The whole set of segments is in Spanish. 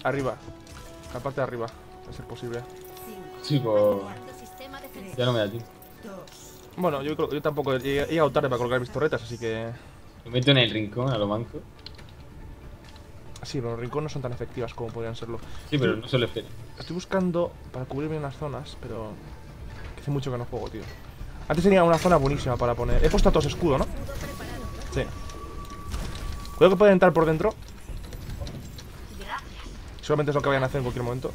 Arriba. La parte de arriba. A ser posible. Sí, pues... Ya no me da tiempo. Bueno, yo tampoco he llegado tarde para colocar mis torretas, así que... Me meto en el rincón, a lo manco. Sí, pero los rincones no son tan efectivas como podrían serlo. Sí, pero no se lo espera. Estoy buscando para cubrirme unas zonas, pero... Hace mucho que no juego, tío. Antes tenía una zona buenísima para poner... He puesto a todos escudo, ¿no? Sí. Cuidado que pueden entrar por dentro. Solamente es lo que vayan a hacer en cualquier momento.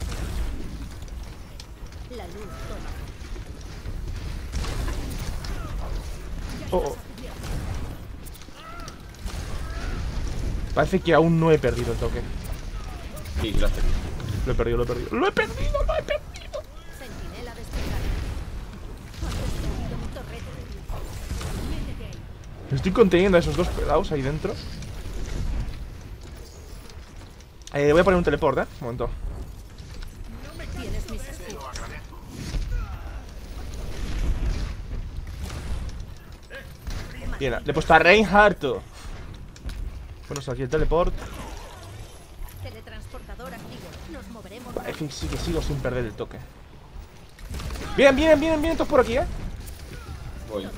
Oh, oh. Parece que aún no he perdido el toque. Sí, gracias. Lo he perdido, lo he perdido. ¡Lo he perdido, lo he perdido! Estoy conteniendo a esos dos pedados ahí dentro. Voy a poner un teleport, un momento. Bien, le he puesto a Reinhardt. Bueno, aquí el teleport. Parece que sí que sigo sin perder el toque. Bien, vienen todos por aquí, Voy.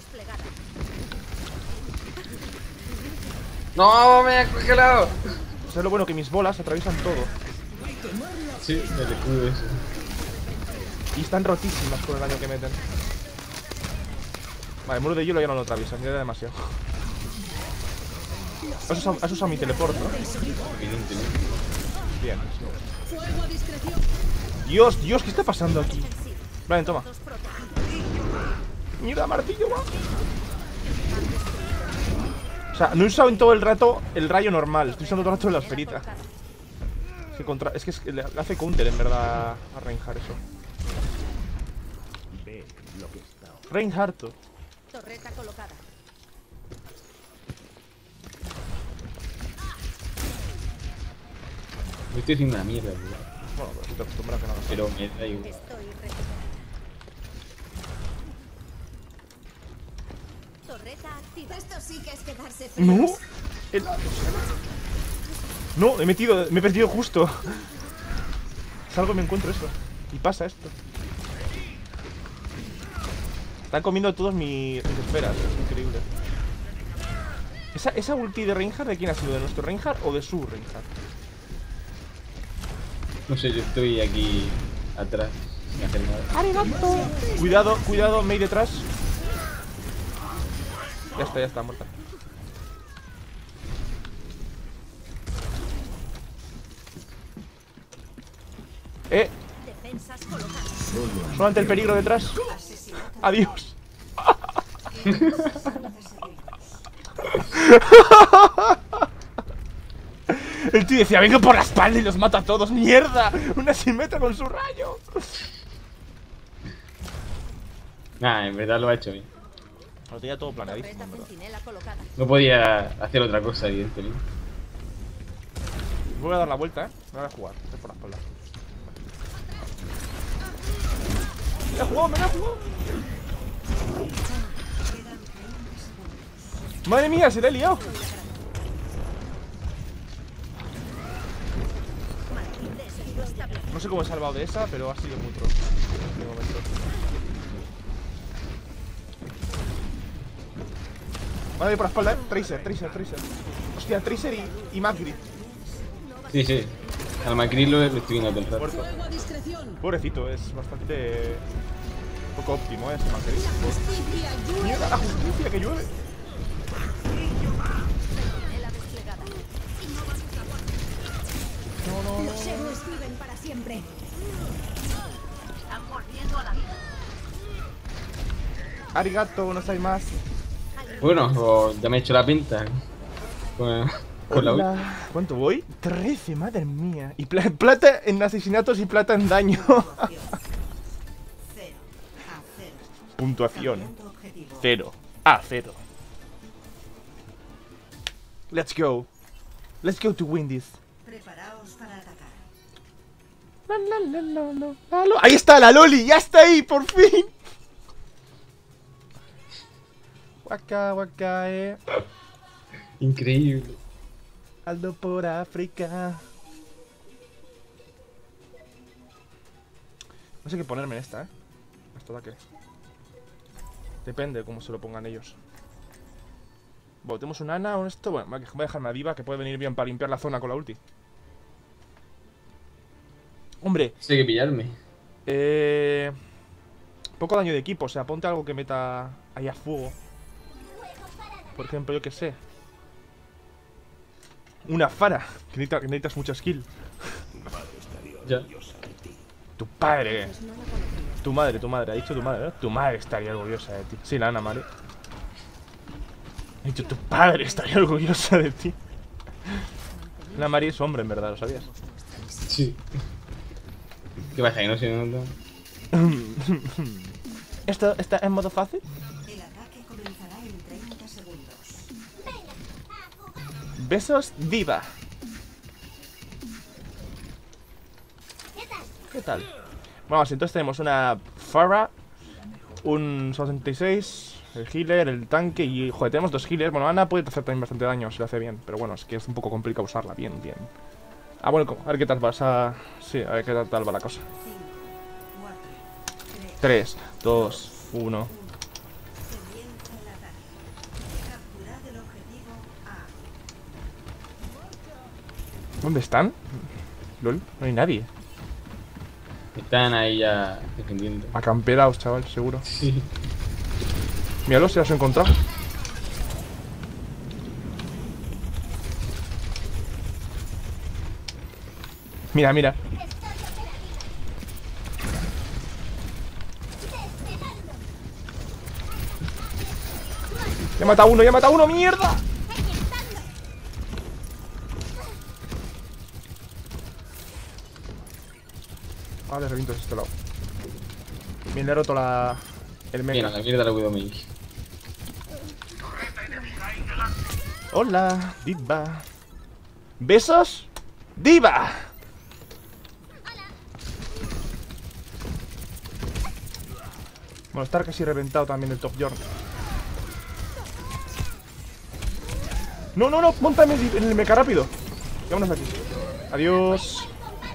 ¡No! ¡Me he congelado! ¿Sabes lo bueno? Que mis bolas atraviesan todo. Sí, me escudo eso. Y están rotísimas con el daño que meten. Vale, el muro de hielo ya no lo atraviesa, ya era demasiado. Has usado mi teleport, ¿no? Evidentemente. Bien. Dios, Dios, ¿qué está pasando aquí? Vale, toma. Mierda, martillo, va. O sea, no he usado en todo el rato el rayo normal. Estoy usando todo el rato la esferita. Es que le hace counter, en verdad, a Reinhardt eso. Reinhardt. Torreta colocada. Me estoy haciendo una mierda, tío. Bueno, pero si te acostumbras que nada. Pero me da igual. Estoy recuperando. Torreta activa. Esto sí que es quedarse fríos. ¡No! No, me he perdido justo. Salgo y me encuentro eso. Y pasa esto. Están comiendo todos mis esferas. Es increíble. ¿Esa ulti de Reinhardt de quién ha sido? ¿De nuestro Reinhardt o de su Reinhardt? No sé, yo estoy aquí atrás sin hacer nada. ¡Arigato! Cuidado, cuidado, Mei detrás. Ya está, muerta. Defensas colocadas. Solamente el peligro detrás. Adiós. El tío decía, vengo por la espalda y los mato a todos. ¡Mierda! Una simetra con su rayo. Nah, en verdad lo ha hecho bien. Lo tenía todo planeadísimo, Torreta en verdad. centinela colocada. No podía hacer otra cosa, evidentemente. Voy a dar la vuelta, me voy a jugar. Estoy por la espalda. ¡Me la he jugado, me la he jugado! ¡Madre mía, se le ha liado! No sé cómo he salvado de esa, pero ha sido muy pro. De momento. Vale, por la espalda, Tracer. Hostia, Tracer y Macri. Sí, sí. Al Macri lo estoy viendo todo el rato. Muerto. Pobrecito, es bastante poco óptimo, ese Macri. Mierda, la justicia que llueve. Centinela desplegada. No. Los héroes viven para siempre. Están volviendo a la vida. Arigato, no hay más. Bueno, pues ya me he hecho la pinta. Con la Hola. ¿Cuánto voy? 13, madre mía. Y plata en asesinatos y plata en daño. Puntuación 0 a 0. Let's go. Let's go to win this. Preparaos para atacar. Ahí está la Loli, ya está ahí, por fin. Waka, Increíble. Aldo por África. No sé qué ponerme en esta, Esto ataque. Depende de cómo se lo pongan ellos. Bueno, tenemos un Ana, un esto. Bueno, voy a dejarme a Diva, que puede venir bien para limpiar la zona con la ulti. Hombre. Sí, hay que pillarme. Poco daño de equipo, o sea, ponte algo que meta ahí a fuego. Por ejemplo, yo qué sé. Una Fara, que necesitas mucha skill. Ya. Tu padre. Tu madre, ha dicho tu madre, ¿no? Tu madre estaría orgullosa de ti. Sí, la Ana, ¿vale? Ha dicho tu padre estaría orgullosa de ti. La Mari es hombre, en verdad, ¿lo sabías? Sí. ¿Qué pasa? ¿Que no se nota? ¿Esto está en modo fácil? El ataque comenzará en 30 segundos. Besos, Diva. ¿Qué tal? Vamos, entonces tenemos una Pharah, un 66, el healer, el tanque y... Joder, tenemos dos healers. Bueno, Ana puede hacer también bastante daño si lo hace bien. Pero bueno, es que es un poco complicado usarla bien. Ah, bueno, a ver qué tal va esa... Sí, a ver qué tal va la cosa. 5, 4, 3, 2, 1. comienza el ataque. Capturad el objetivo A. ¿Dónde están? LOL, no hay nadie. Están ahí ya defendiendo. Acamperados, chaval, seguro. Sí. Míralo, si las he encontrado. Mira, mira. Ya mata uno, mierda. Vale, reviento de este lado. Bien, le he roto el Mira, mecha. la mierda la cuido mi. Hola, Diva. ¿Besos? ¡Diva! Bueno, estar casi reventado también el Top York. No, montame en el mecha rápido. Vámonos aquí. Adiós.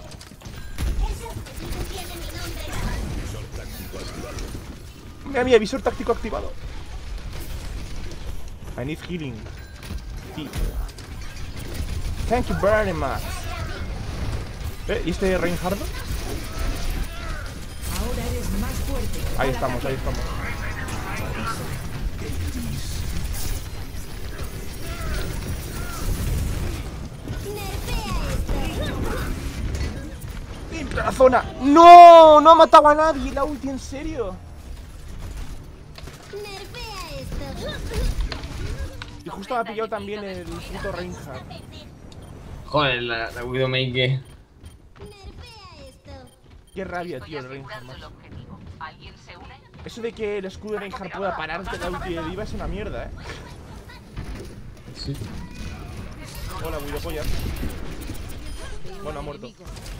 Mira, visor táctico activado. I need healing. Sí. Thank you very much. ¿Y este Reinhardt? Ahora eres más fuerte. Ahí estamos. ¡Limpia la zona! ¡No! ¡No ha matado a nadie la ulti, en serio! Y justo me ha pillado también el puto Reinhardt. Joder, la Widowmaker. Qué rabia, tío, el Reinhardt, macho. Eso de que el escudo de Reinhardt pueda pararte la ulti de Diva es una mierda, Sí. Hola, Widowpolla. Bueno, ha muerto.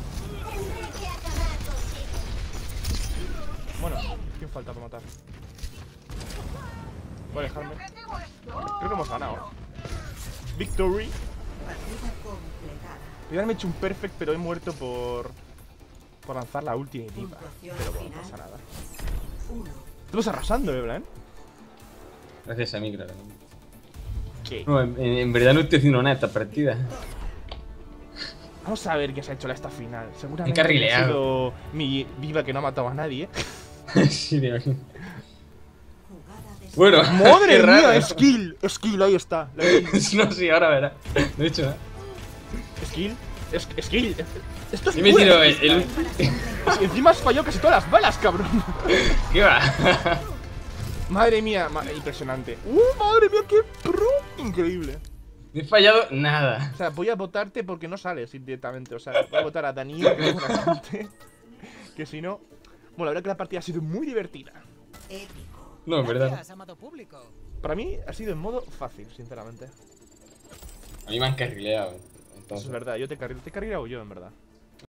Bueno, ¿quién falta para matar? Voy a dejarme. Creo que hemos ganado. Victory. Partida completada. Podría haberme hecho un perfect, pero he muerto por lanzar la ulti de Diva. Puntuación Pero bueno, no final. pasa nada. 1. Estamos arrasando, Blan. Gracias a mí, claramente. ¿Qué? No, en verdad no estoy haciendo nada esta partida. Vamos a ver qué se ha hecho esta final. Seguramente He carrileado. ha sido mi Diva que no ha matado a nadie. Sí, de verdad. Jugada de Bueno, ¡Madre qué mía! raro. ¡Skill! ¡Skill! Ahí está. La he visto. No, sí, ahora verás. No he hecho nada. ¿Skill? ¡Skill! Esto es Y me pura tiro skill. Y encima has fallado casi todas las balas, cabrón. ¿Qué va? Madre mía, impresionante. Madre mía, qué pro. Increíble. No he fallado nada. O sea, voy a votarte porque no sales directamente. O sea, voy a votar a Daniel, que es buena gente. Que si no... Bueno, la verdad que la partida ha sido muy divertida. épico. No, en verdad. Gracias, amado público. Para mí ha sido en modo fácil, sinceramente. A mí me han carrileado. Eso Entonces. es verdad, yo te he carrilado yo, en verdad.